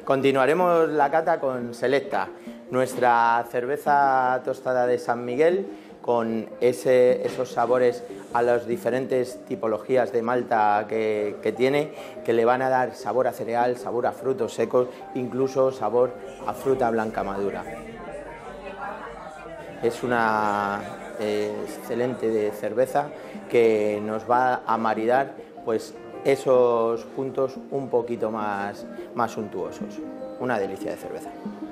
Continuaremos la cata con Selecta, nuestra cerveza tostada de San Miguel, con esos sabores a las diferentes tipologías de malta que tiene, que le van a dar sabor a cereal, sabor a frutos secos, incluso sabor a fruta blanca madura. Es una excelente cerveza que nos va a maridar pues esos puntos un poquito más suntuosos. Una delicia de cerveza.